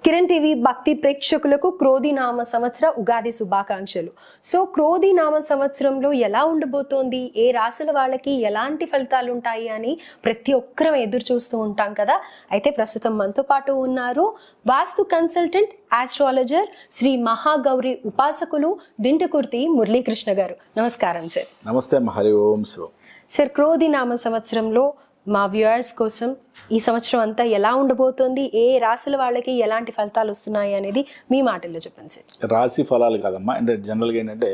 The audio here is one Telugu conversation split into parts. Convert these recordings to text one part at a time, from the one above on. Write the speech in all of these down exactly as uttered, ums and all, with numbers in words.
కిరణ్ టీవీ భక్తి ప్రేక్షకులకు క్రోధి నామ సంవత్సర ఉగాది శుభాకాంక్షలు. సో క్రోధి నామ సంవత్సరంలో ఎలా ఉండబోతోంది, ఏ రాశుల వాళ్ళకి ఎలాంటి ఫలితాలు ఉంటాయి అని ప్రతి ఒక్కరం ఎదురు చూస్తూ ఉంటాం కదా. అయితే ప్రస్తుతం మనతో పాటు ఉన్నారు వాస్తు కన్సల్టెంట్, ఆస్ట్రాలజర్, శ్రీ మహాగౌరి ఉపాసకులు దింటకుర్తి మురళీకృష్ణ గారు. నమస్కారం సార్. నమస్తే. హరి ఓం శివం. సార్, క్రోధి నామ సంవత్సరంలో మా వ్యూయర్స్ కోసం ఈ సంవత్సరం అంతా ఎలా ఉండబోతోంది, ఏ రాశుల వాళ్ళకి ఎలాంటి ఫలితాలు వస్తున్నాయి అనేది మీ మాటల్లో చెప్పండి సార్. రాశి ఫలాలు కాదమ్మా, అంటే జనరల్గా ఏంటంటే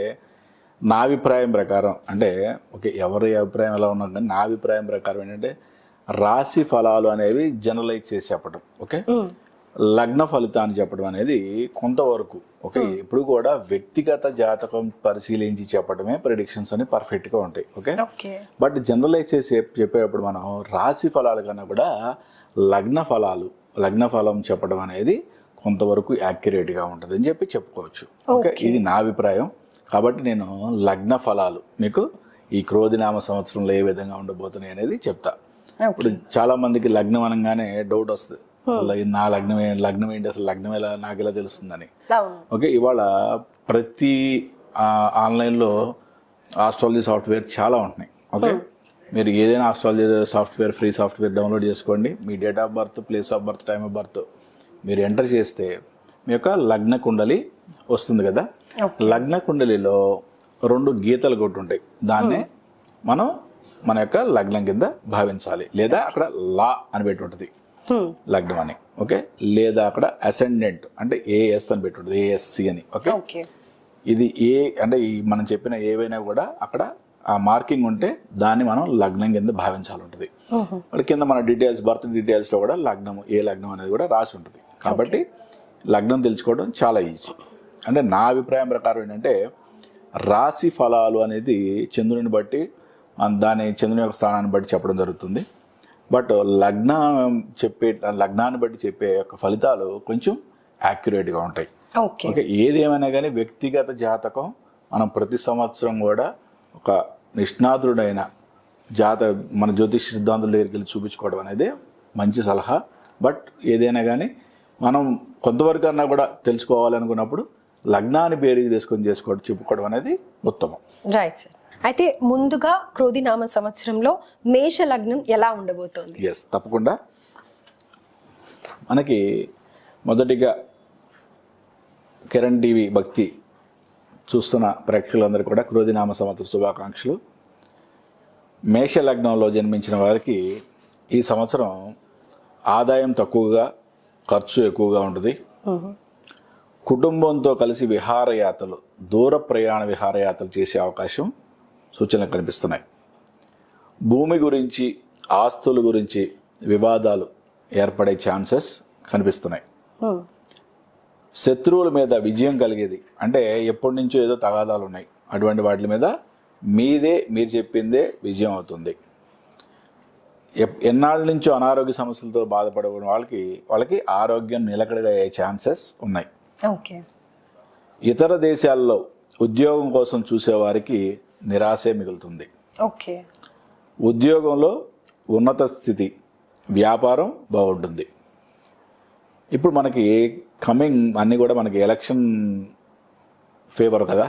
నా అభిప్రాయం ప్రకారం, అంటే ఓకే ఎవరి అభిప్రాయం ఎలా ఉన్నా కానీ నా అభిప్రాయం ప్రకారం ఏంటంటే రాశి ఫలాలు అనేవి జనరలైజ్ చేసి చెప్పడం, ఓకే లగ్న ఫలితాన్ని చెప్పడం అనేది కొంతవరకు ఓకే. ఇప్పుడు కూడా వ్యక్తిగత జాతకం పరిశీలించి చెప్పడమే ప్రెడిక్షన్స్ అని పర్ఫెక్ట్గా ఉంటాయి, ఓకే. బట్ జనరలైజ్ చేసి చెప్పేటప్పుడు మనం రాశి ఫలాల కన్నా కూడా లగ్న ఫలాలు లగ్న ఫలం చెప్పడం అనేది కొంతవరకు యాక్యురేట్గా ఉంటుంది అని చెప్పి చెప్పుకోవచ్చు, ఓకే. ఇది నా అభిప్రాయం. కాబట్టి నేను లగ్న ఫలాలు మీకు ఈ క్రోధినామ సంవత్సరంలో ఏ విధంగా ఉండబోతున్నాయి అనేది చెప్తా. ఇప్పుడు చాలా మందికి లగ్నం అనగానే డౌట్ వస్తుంది, అసలు నా లగ్నం లగ్నం ఏంటి, అసలు లగ్నం ఎలా నాకు ఎలా తెలుస్తుందని. ఓకే, ఇవాళ ప్రతి ఆన్లైన్లో ఆస్ట్రాలజీ సాఫ్ట్వేర్ చాలా ఉంటున్నాయి, ఓకే. మీరు ఏదైనా astrology software free software download చేసుకోండి. మీ date of birth, place of birth, time of birth మీరు ఎంటర్ చేస్తే మీ యొక్క లగ్న కుండలి వస్తుంది కదా. లగ్న కుండలిలో రెండు గీతలు కొట్టి ఉంటాయి, దాన్నే మనం మన యొక్క లగ్నం కింద భావించాలి. లేదా అక్కడ లా అని పెట్టి ఉంటుంది లగ్నం అని, ఓకే. లేదా అక్కడ అసెండెంట్ అంటే ఏఎస్ అని పెట్టి ఉంటుంది, ఏఎస్సి అని, ఓకే. ఇది ఏ అంటే ఈ మనం చెప్పిన ఏవైనా కూడా అక్కడ ఆ మార్కింగ్ ఉంటే దాన్ని మనం లగ్నం కింద భావించాలి ఉంటుంది. అక్కడ కింద మన డీటెయిల్స్, బర్త్ డీటెయిల్స్లో కూడా లగ్నం ఏ లగ్నం అనేది కూడా రాసి ఉంటుంది. కాబట్టి లగ్నం తెలుసుకోవడం చాలా ఈజీ. అంటే నా అభిప్రాయం ప్రకారం ఏంటంటే రాశి ఫలాలు అనేది చంద్రుని బట్టి, దాని చంద్రుని యొక్క స్థానాన్ని బట్టి చెప్పడం జరుగుతుంది. బట్ లగ్నం చెప్పే లగ్నాన్ని బట్టి చెప్పే యొక్క ఫలితాలు కొంచెం యాక్యురేట్గా ఉంటాయి, ఓకే. ఏది ఏమైనా కానీ వ్యక్తిగత జాతకం మనం ప్రతి సంవత్సరం కూడా ఒక నిష్ణాతుడైన జాత మన జ్యోతిష సిద్ధాంతుల దగ్గరికి వెళ్ళి చూపించుకోవడం అనేది మంచి సలహా. బట్ ఏదైనా కానీ మనం కొంతవరకు అన్నా కూడా తెలుసుకోవాలనుకున్నప్పుడు లగ్నాన్ని బేరీజ్ వేసుకొని చేసుకోవడం చెప్పుకోవడం అనేది ఉత్తమం. Right sir. అయితే ముందుగా క్రోధి నామ సంవత్సరంలో మేష లగ్నం ఎలా ఉండబోతోంది? ఎస్, తప్పకుండా. మనకి మొదటిగా కిరణ్ టీవీ భక్తి చూస్తున్న ప్రేక్షకులందరూ కూడా క్రోధి నామ సంవత్సర శుభాకాంక్షలు. మేష లగ్నంలో జన్మించిన వారికి ఈ సంవత్సరం ఆదాయం తక్కువగా, ఖర్చు ఎక్కువగా ఉంటుంది. కుటుంబంతో కలిసి విహారయాత్రలు, దూర ప్రయాణ విహారయాత్రలు చేసే అవకాశం సూచనలు కనిపిస్తున్నాయి. భూమి గురించి, ఆస్తుల గురించి వివాదాలు ఏర్పడే ఛాన్సెస్ కనిపిస్తున్నాయి. శత్రువుల మీద విజయం కలిగేది, అంటే ఎప్పటి నుంచో ఏదో తగాదాలు ఉన్నాయి, అటువంటి వాటి మీద మీదే మీరు చెప్పిందే విజయం అవుతుంది. ఎన్నాళ్ళ నుంచో అనారోగ్య సమస్యలతో బాధపడే వాళ్ళకి వాళ్ళకి ఆరోగ్యం నిలకడగా అయ్యే ఛాన్సెస్ ఉన్నాయి. ఓకే. ఇతర దేశాల్లో ఉద్యోగం కోసం చూసేవారికి నిరాశే మిగులుతుంది. ఓకే. ఉద్యోగంలో ఉన్నత స్థితి, వ్యాపారం బాగుంటుంది. ఇప్పుడు మనకి కమింగ్ అన్ని కూడా మనకి ఎలక్షన్ ఫేవర్ కదా,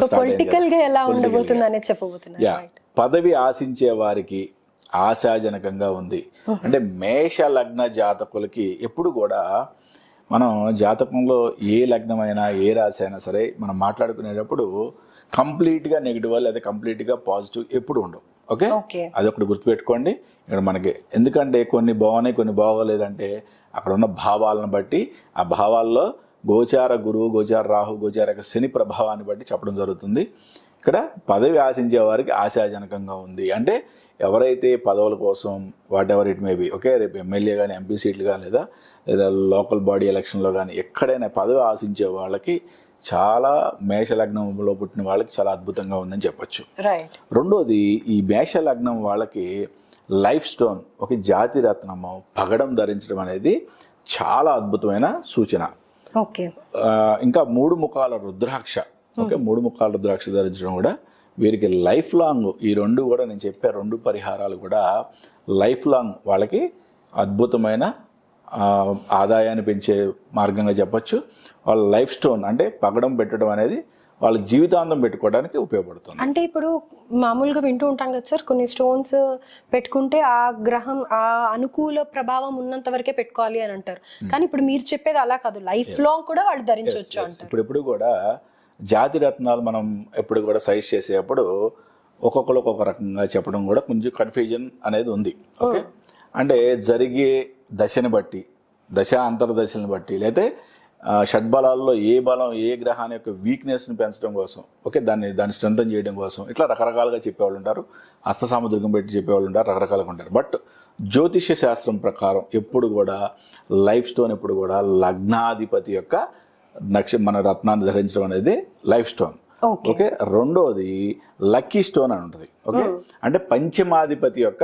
పదవి ఆశించే వారికి ఆశాజనకంగా ఉంది. అంటే మేష లగ్న జాతకులకి ఎప్పుడు కూడా మనం జాతకంలో ఏ లగ్నమైనా ఏ రాశి అయినా సరే మనం మాట్లాడుకునేటప్పుడు కంప్లీట్గా నెగిటివ్ లేదా కంప్లీట్గా పాజిటివ్ ఎప్పుడు ఉండవు, ఓకే. అదొకటి గుర్తుపెట్టుకోండి ఇక్కడ మనకి. ఎందుకంటే కొన్ని బాగున్నాయి, కొన్ని బాగోలేదంటే అక్కడ ఉన్న భావాలను బట్టి, ఆ భావాల్లో గోచార గురువు, గోచార రాహు, గోచార శని ప్రభావాన్ని బట్టి చెప్పడం జరుగుతుంది. ఇక్కడ పదవి ఆశించే వారికి ఆశాజనకంగా ఉంది అంటే ఎవరైతే పదవుల కోసం whatever it may be, okay, రేపు ఎమ్మెల్యే కానీ, ఎంపీ సీట్లు కానీ, లేదా లేదా లోకల్ బాడీ ఎలక్షన్లో కానీ ఎక్కడైనా పదవి ఆశించే వాళ్ళకి చాలా మేష లగ్నంలో పుట్టిన వాళ్ళకి చాలా అద్భుతంగా ఉందని చెప్పొచ్చు. రెండోది, ఈ మేష లగ్నం వాళ్ళకి లైఫ్ స్టోన్, ఒక జాతి రత్నము పగడం ధరించడం అనేది చాలా అద్భుతమైన సూచన. ఇంకా మూడు ముఖాల రుద్రాక్ష, ఓకే, మూడు ముఖాల రుద్రాక్ష ధరించడం కూడా వీరికి లైఫ్ లాంగ్, ఈ రెండు కూడా నేను చెప్పే రెండు పరిహారాలు కూడా లైఫ్ లాంగ్ వాళ్ళకి అద్భుతమైన ఆ, ఆదాయాన్ని పెంచే మార్గంగా చెప్పొచ్చు. వాళ్ళ లైఫ్ స్టోన్ అంటే పగడం పెట్టడం అనేది వాళ్ళ జీవితాంతం పెట్టుకోవడానికి ఉపయోగపడుతుంది. అంటే ఇప్పుడు మామూలుగా వింటూ ఉంటాం కదా సార్, కొన్ని స్టోన్స్ పెట్టుకుంటే ఆ గ్రహం ఆ అనుకూల ప్రభావం ఉన్నంత వరకే పెట్టుకోవాలి అని అంటారు. కానీ ఇప్పుడు మీరు చెప్పేది అలా కాదు, లైఫ్ లాంగ్ కూడా వాళ్ళు ధరించవచ్చు అంటారు. ఇప్పుడు ఎప్పుడు కూడా జాతి రత్నాలు మనం ఎప్పుడు కూడా సజెస్ట్ చేసేటప్పుడు ఒక్కొక్కరు ఒక్కొక్క రకంగా చెప్పడం కూడా కొంచెం కన్ఫ్యూజన్ అనేది ఉంది. ఓకే, అంటే జరిగే దశని బట్టి, దశ అంతర్దశని బట్టి, లేకపోతే షడ్బలాల్లో ఏ బలం ఏ గ్రహాన్ని యొక్క వీక్నెస్ని పెంచడం కోసం, ఓకే, దాన్ని దాన్ని స్ట్రెంథన్ చేయడం కోసం ఇట్లా రకరకాలుగా చెప్పేవాళ్ళు ఉంటారు. హస్త సాముద్రికం పెట్టి చెప్పేవాళ్ళు ఉంటారు, రకరకాలుగా ఉంటారు. బట్ జ్యోతిష్య శాస్త్రం ప్రకారం ఎప్పుడు కూడా లైఫ్ స్టోన్ ఎప్పుడు కూడా లగ్నాధిపతి యొక్క నక్ష మన రత్నాన్ని ధరించడం అనేది లైఫ్ స్టోన్. ఓకే, రెండోది లక్కీ స్టోన్ అని ఉంటుంది. ఓకే, అంటే పంచమాధిపతి యొక్క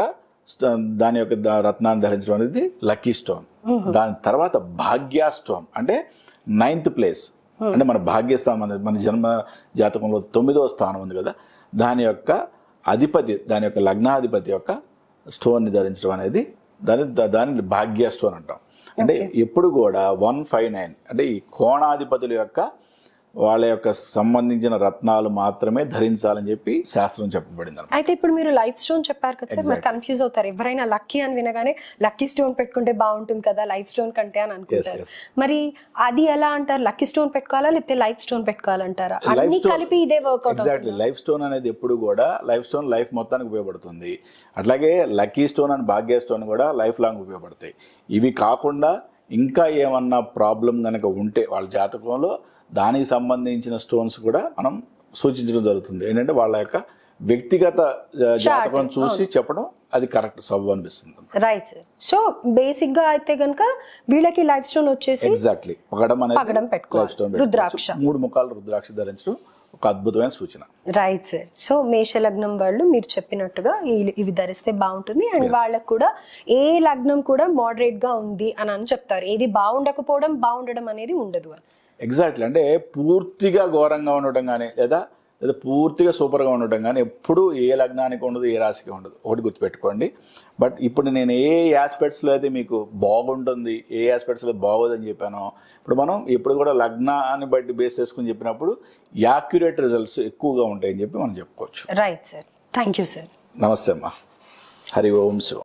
దాని యొక్క రత్నాన్ని ధరించడం అనేది లక్కీ స్టోన్. దాని తర్వాత భాగ్య స్టోన్ అంటే నైన్త్ ప్లేస్, అంటే మన భాగ్యస్థానం అనేది మన జన్మ జాతకంలో తొమ్మిదవ స్థానం ఉంది కదా, దాని యొక్క అధిపతి, దాని యొక్క లగ్నాధిపతి యొక్క స్టోన్ని ధరించడం అనేది దాని దాని భాగ్య స్టోన్ అంటాం. అంటే ఎప్పుడు కూడా వన్ ఫైవ్ నైన్ అంటే ఈ కోణాధిపతుల యొక్క వాళ్ళ యొక్క సంబంధించిన రత్నాలు మాత్రమే ధరించాలని చెప్పి శాస్త్రం చెప్పబడింది. అయితే ఇప్పుడు మీరు లైఫ్ స్టోన్ చెప్పారు కదా సార్, మరి కన్ఫ్యూజ్ అవుతారు ఎవరైనా. లక్కీ అని వినగానే లక్కీ స్టోన్ పెట్టుకుంటే బాగుంటుంది కదా లైఫ్ స్టోన్ కంటే అని అనుకుంటారు. మరి అది ఎలా అంటారు? లక్కీ స్టోన్ పెట్టుకోవాలా లేకపోతే లైఫ్ స్టోన్ పెట్టుకోవాలంటారా? అన్ని కలిపి ఇదే వర్కౌట్. ఎగ్జాక్ట్లీ, లైఫ్ స్టోన్ అనేది ఎప్పుడు కూడా లైఫ్ స్టోన్ లైఫ్ మొత్తానికి ఉపయోగపడుతుంది. అట్లాగే లక్కీ స్టోన్ అండ్ భాగ్య స్టోన్ కూడా లైఫ్ లాంగ్ ఉపయోగపడతాయి. ఇవి కాకుండా ఇంకా ఏమన్నా ప్రాబ్లం కనుక ఉంటే వాళ్ళ జాతకంలో దానికి సంబంధించిన స్టోన్స్ కూడా మనం సూచించడం జరుగుతుంది. ఏంటంటే వాళ్ళ యొక్క వ్యక్తిగత జాతకం చూసి చెప్పడం అది కరెక్ట్ సబ్ అనిపిస్తుంది. Right sir. సో బేసిక్ గా అయితే గనుక వీళ్ళకి లైఫ్ స్టోన్ వచ్చేసి ఎగ్జాక్ట్లీ పగడం అనేది పగడం పెట్టుకోవాలి, రుద్రాక్ష, మూడు ముఖాలు రుద్రాక్ష ధరించడం ఒక అద్భుతమైన సూచన. Right sir. సో మేష లగ్నం వాళ్ళు మీరు చెప్పినట్టుగా ఇవి ధరిస్తే బాగుంటుంది. అండ్ వాళ్ళకు కూడా ఏ లగ్నం కూడా మోడరేట్ గా ఉంది అని అని చెప్తారు, ఏది బాగుండకపోవడం బాగుండడం అనేది ఉండదు అని. ఎగ్జాక్ట్లీ, అంటే పూర్తిగా ఘోరంగా ఉండటం కానీ లేదా లేదా పూర్తిగా సూపర్గా ఉండటం కానీ ఎప్పుడు ఏ లగ్నానికి ఉండదు, ఏ రాశికి ఉండదు. ఒకటి గుర్తుపెట్టుకోండి. బట్ ఇప్పుడు నేను ఏ ఆస్పెక్ట్స్లో అయితే మీకు బాగుంటుంది, ఏ ఆస్పెక్ట్స్లో బాగోదని చెప్పానో, ఇప్పుడు మనం ఇప్పుడు కూడా లగ్నాన్ని బట్టి బేస్ చేసుకుని చెప్పినప్పుడు యాక్యురేట్ రిజల్ట్స్ ఎక్కువగా ఉంటాయని చెప్పి మనం చెప్పుకోవచ్చు. Right sir, thank you sir. నమస్తే అమ్మా. హరి ఓం శివ.